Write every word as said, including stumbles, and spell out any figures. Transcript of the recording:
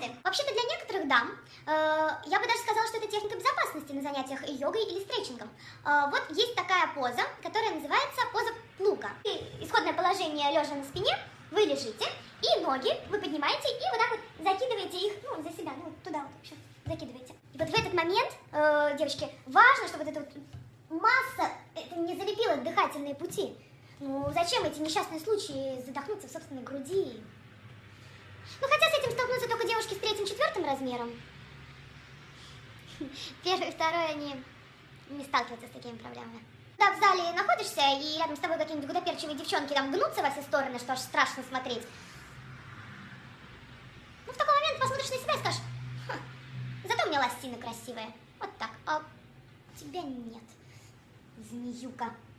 моменты. Вообще-то для некоторых дам, э, я бы даже сказала, что это техника безопасности на занятиях йогой или стретчингом. Э, вот есть такая поза, которая называется поза плуга. И исходное положение лежа на спине, вы лежите, и ноги вы поднимаете и вот так вот закидываете их, ну, за себя, ну, туда вот еще закидываете. И вот в этот момент, э, девочки, важно, чтобы вот эта вот масса это не залепила дыхательные пути. Ну, зачем эти несчастные случаи задохнуться в собственной груди? Ну, хотя с этим столкнутся только девушки с третьим-четвертым размером. Первый и второй, они не сталкиваются с такими проблемами. Когда в зале находишься, и рядом с тобой какие-нибудь гудоперчивые девчонки там гнутся во все стороны, что аж страшно смотреть. Ну, в такой момент посмотришь на себя и скажешь: ха, зато у меня ластины красивые. Вот так. А у тебя нет, змеюка.